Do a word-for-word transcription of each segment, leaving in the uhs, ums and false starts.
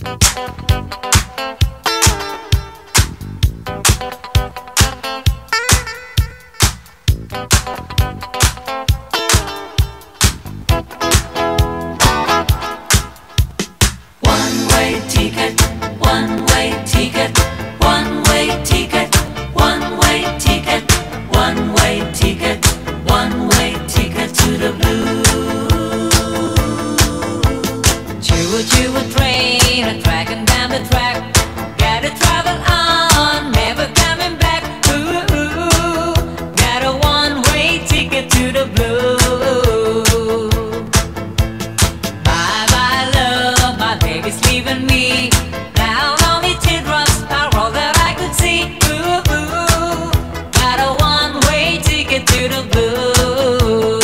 One-way ticket, one-way ticket, one-way ticket, one-way ticket, one-way ticket, one-way ticket to the blue. Choo-choo train, a tracking down the track, gotta travel on, never coming back. Ooh, ooh, got a one-way ticket to the blue. Baby's leaving me. Now only teardrops are all that I could see. Ooh, ooh, got a one-way ticket to the blue.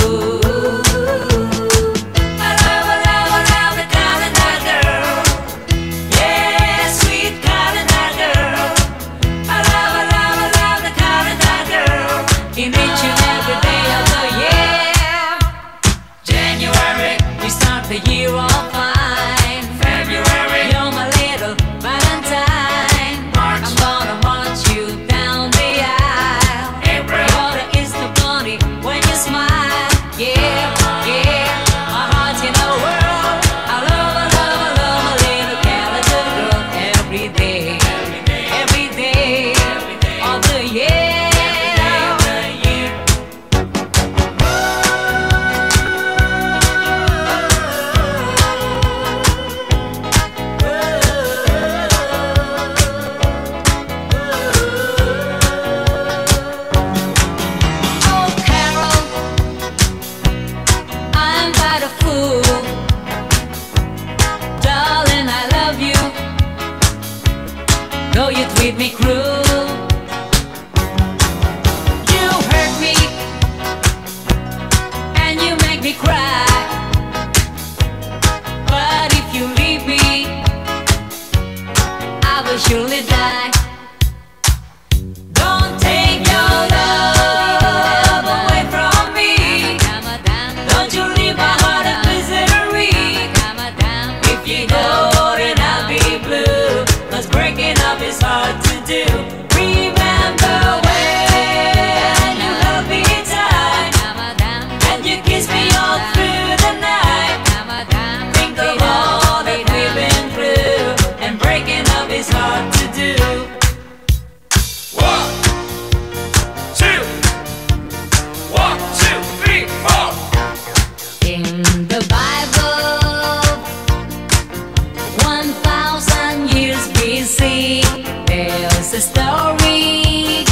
I love, I love, I love the calendar girl. Yeah, sweet calendar girl. I love, I love, I love the calendar girl. In each and every day of the year. January, we start the year off fine. Though you treat me cruel, you hurt me and you make me cry. But if you leave me, I will surely die. Don't take your love away from me. Don't you leave my heart in misery. If you go, then I'll be blue. 'Cause breaking up is hard to do. Remember when you held me tight and you kissed me all through the night. Think of all that we've been through, and breaking up is hard to do. One, two, one, two, three, four. In the Bible, one thousand years B C, there's a story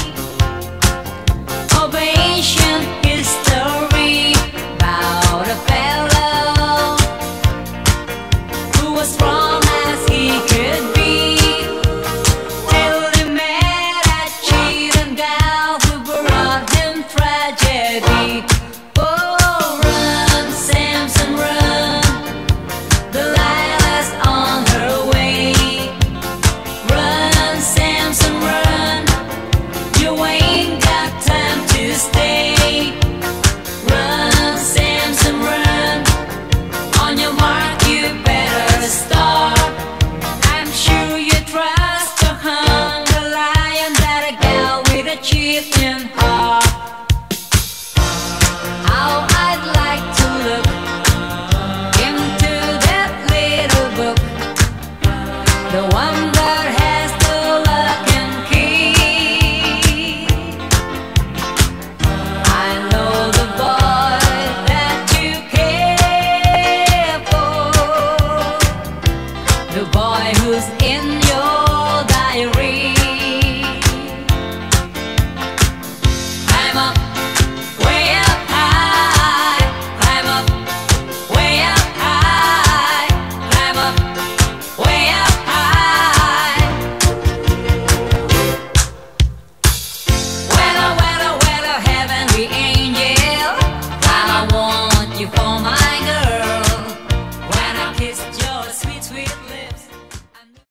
of ancient history about a fellow who was strong as he could be, till he met a cheating gal who brought him tragedy. Oh, run, Samson, run, Delilah's on her way. Run, Samson, run, you ain't got time to stay. Run, Samson, run, on your mark you better start. I'm sure you trust to hunt a lion, that a gal with a chieftain heart. How I'd like to look into that little book, the one that